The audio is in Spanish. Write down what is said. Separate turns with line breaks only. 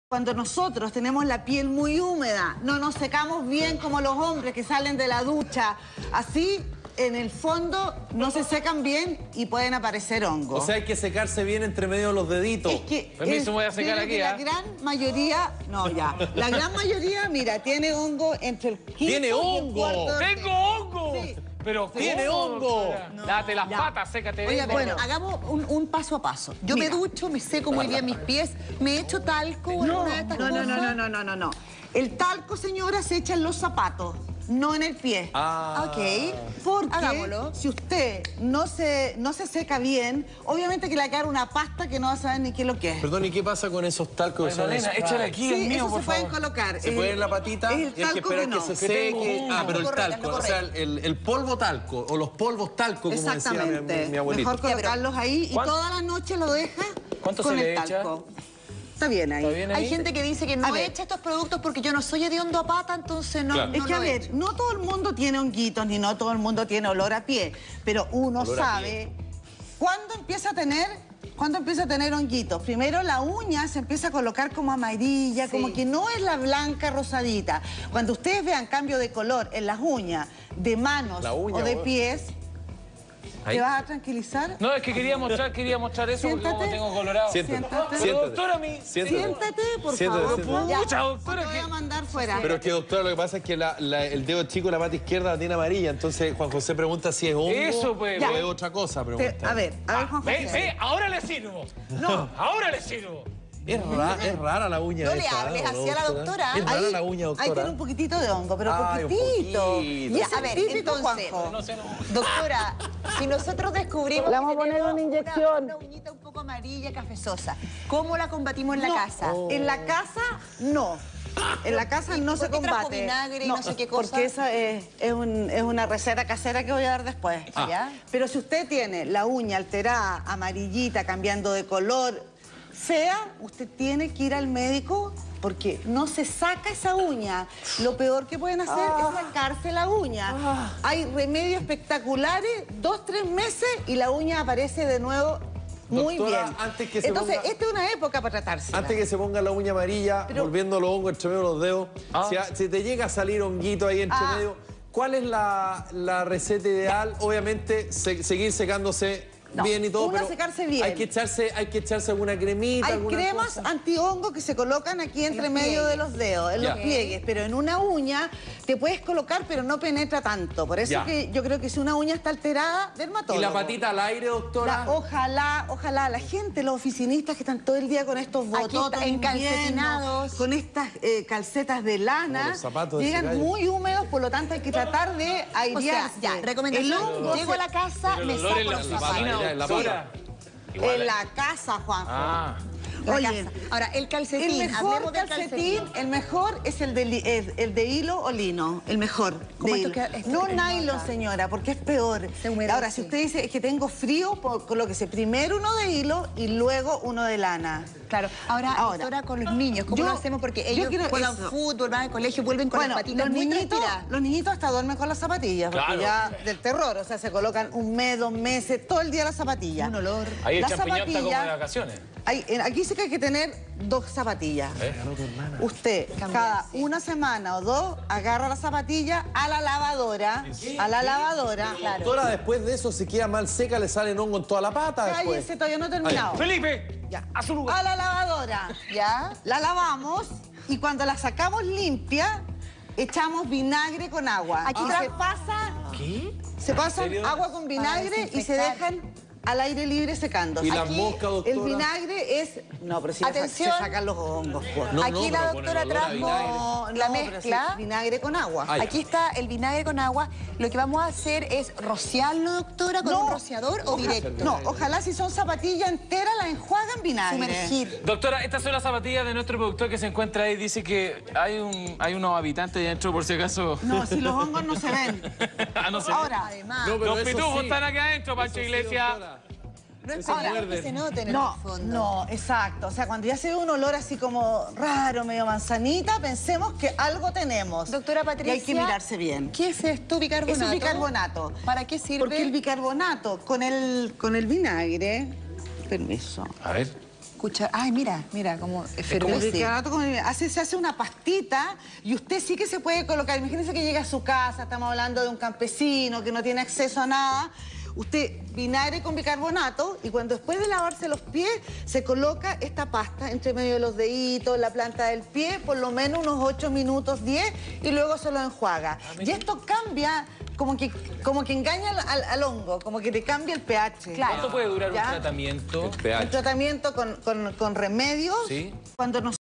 Cuando nosotros tenemos la piel muy húmeda, no nos secamos bien como los hombres que salen de la ducha, así en el fondo no se secan bien y pueden aparecer hongos.
O sea, hay que secarse bien entre medio de los deditos.
Es que
Permiso, voy a secar aquí,
la gran mayoría, la gran mayoría, mira, tiene hongo entre el quinto
¡Tiene
y el
hongo!
cuarto.
¡Tengo hongo!
Sí.
Pero
¡Tiene hongo!
No. Date las patas, sécate
Oiga,
bien.
bueno, hagamos un paso a paso. Yo
Mira.
me ducho, me seco muy bien mis pies, me echo talco o alguna de estas cosas.
No. El talco, señora, se echa en los zapatos, no en el pie.
Ok.
Porque
Hagámoslo.
si usted no se seca bien, obviamente que le va a quedar una pasta que no va a saber ni qué es lo que es.
Perdón, ¿y qué pasa con esos talcos que son
Magdalena,
esos?
échale aquí
Sí,
el mío,
eso
por
se pueden
favor.
colocar.
Se puede en la patita
es
y
el
hay que
talco
esperar
que
que
no.
se
Que tengo
seque.
hongo.
Ah, pero el
Correcto,
talco, o
correcto.
sea, el polvo talco o los polvos talco, como decía
Exactamente.
mi abuelita.
Mejor colocarlos ahí y
¿Cuánto?
toda la noche lo deja
¿Cuánto
con
se le
el
echa?
talco. Está bien ahí.
¿Está bien ahí?
Hay gente que dice que
A
no
ver.
echa estos productos porque yo no soy hediondo a pata, entonces no,
Claro.
no
Es que, a
lo
ver,
echo.
no todo el mundo tiene honguitos, ni no todo el mundo tiene olor a pie, pero uno
Olor a
sabe cuándo empieza a tener honguitos. Primero la uña se empieza a colocar como amarilla,
Sí.
como que no es la blanca rosadita. Cuando ustedes vean cambio de color en las uñas, de manos
La uña,
o de
vos.
pies,
Ahí.
¿te vas a tranquilizar?
No, es que quería mostrar eso porque como
Siéntate.
tengo colorado.
Siéntate.
Siéntate.
Pero doctora,
Siéntate, por
Siéntate,
favor.
siéntate.
Ya,
Pucha, doctora,
te voy a
que-
mandar fuera.
Pero es que, doctora, lo que pasa es que el dedo chico de la pata izquierda la tiene amarilla. Entonces, Juan José pregunta si es hongo
Eso, pues,
o
pues.
es otra cosa.
A
Pregunta.
ver, Juan
Ve,
José.
ve, ahora le sirvo.
No.
Ahora le sirvo.
Es rara la uña
No le
esa,
hables
¿no,
así a la doctora.
Es rara
Ahí-
la uña,
Ahí tiene
doctora.
un poquitito de hongo, pero
Ay, un
poquitito.
poquito.
Y
Ya,
es
a ver,
típico,
entonces,
Juanjo.
No sé, no.
Doctora, si nosotros descubrimos
Le vamos
que
a poner
tenemos
una inyección.
una uñita un poco amarilla, cafezosa, ¿cómo la combatimos en la
No,
casa?
En la casa, no. En la casa no se
¿Por qué trajo
combate.
vinagre y no sé qué cosa?
Porque esa es una receta casera que voy a dar después.
¿Ya?
Pero si usted tiene la uña alterada, amarillita, cambiando de color, usted tiene que ir al médico porque no se saca esa uña. Lo peor que pueden hacer es sacarse la uña. Hay remedios espectaculares, 2, 3 meses y la uña aparece de nuevo muy
Doctora,
bien.
antes que se
Entonces,
ponga-
esta es una época para tratarse.
Antes que se ponga la uña amarilla,
Pero-
volviendo los hongos entre medio de los dedos, si te llega a salir honguito ahí entre medio, ¿cuál es la receta ideal? Obviamente, seguir secándose
No,
bien y todo,
uno
pero
secarse bien.
hay que echarse alguna cremita,
Hay
alguna
cremas
cosa.
antihongo que se colocan aquí entre
los
medio
pliegues.
de los dedos, en
Ya.
los pliegues, pero en una uña te puedes colocar, pero no penetra tanto. Por eso
Ya.
que yo creo que si una uña está alterada,
¿Y
dermatólogo.
la patita al aire, doctora?
Ojalá, la gente, los oficinistas que están todo el día con estos
Aquí
bototos
está,
encalcetinados,
encalcetinados.
con estas calcetas de lana,
Como los zapatos de
llegan
ese gallo.
muy húmedos, por lo tanto hay que tratar de
O sea,
airearse.
ya, recomendación,
El hongo
llego a la casa,
Pero
me
el olor
saco
en la
los
oficina,
zapatos.
en la
doctora. Igual.
en la casa, Juanjo.
Ah.
La
Oye,
casa. Ahora, el calcetín,
El mejor
hablemos del
calcetín, el mejor es el de hilo o lino, el mejor.
¿Cómo
de
esto
hilo.
que- esto
No
que
nylon,
nota?
señora, porque es peor.
Se humedece.
Ahora, si usted dice es que tengo frío, colóquese primero uno de hilo y luego uno de lana.
Claro. Ahora, doctora, con los niños, ¿cómo
yo-
lo hacemos? Porque
yo
ellos
quiero
juegan
eso.
fútbol, van al colegio, vuelven con las patitas
los
muy
niñitos,
transpiradas.
los niñitos hasta duermen con las zapatillas, porque
Claro.
ya del terror, o sea, se colocan 1 mes, 2 meses, todo el día las zapatillas.
Un olor.
Ahí el
Las
champiñón está como de
zapatillas-
vacaciones.
Aquí sí que hay que tener 2 zapatillas. Usted,
Cambiarse.
cada 1 semana o 2, agarra la zapatilla a la lavadora. A la lavadora. Claro.
Doctora, después de eso se queda mal seca, le salen hongo en toda la pata después.
Cállese, todavía no he terminado.
Felipe,
Ya.
a su lugar.
A la lavadora.
¿Ya?
La lavamos y cuando la sacamos limpia, echamos vinagre con agua.
Aquí
Y
tra-
se pasa.
¿Qué?
Se pasan
serio?
agua con vinagre
Para
y se
desinfectar.
dejan al aire libre secando.
¿Y las
Aquí,
moscas, doctora?
El vinagre es... No, pero si
Atención.
se sacan los hongos. Pues.
No,
Aquí
no,
la
pero con el
doctora
olor a
trajo
vinagre.
la
pero
mezcla.
sí, vinagre con agua.
Ay.
Aquí está el vinagre con agua. Lo que vamos a hacer es rociarlo, doctora, con un rociador o directo.
No, ojalá si son zapatillas enteras las enjuagan vinagre.
Sumergir.
Doctora, estas son las zapatillas de nuestro productor que se encuentra ahí. Dice que hay unos habitantes ahí adentro, por si acaso.
No, si los hongos no se ven.
Ah, no sé.
Ahora,
Además,
No, pero
Los
eso
pitujos
sí.
están acá adentro, Pancho
Eso sí,
Iglesias.
doctora.
no es
eso
para
muerde.
que se noten en
no,
el fondo.
no, exacto. O sea, cuando ya se ve un olor así como raro, medio manzanita, pensemos que algo tenemos.
Doctora Patricia.
Y hay que mirarse bien.
¿Qué es esto, bicarbonato?
Es un bicarbonato.
¿Para qué sirve?
Porque el bicarbonato con el vinagre... Permiso.
A ver.
Ay, mira, como efervesce.
Bicarbonato se hace una pastita y usted sí que se puede colocar. Imagínese que llega a su casa, estamos hablando de un campesino que no tiene acceso a nada. Usted vinagre con bicarbonato y cuando después de lavarse los pies se coloca esta pasta entre medio de los deditos, la planta del pie, por lo menos unos 8 minutos, 10 y luego se lo enjuaga. Y esto cambia, como que engaña al hongo, como que te cambia el pH.
Claro.
¿Cuánto puede durar
¿Ya?
un tratamiento?
El pH.
Un tratamiento con remedios.
Sí.
Cuando nos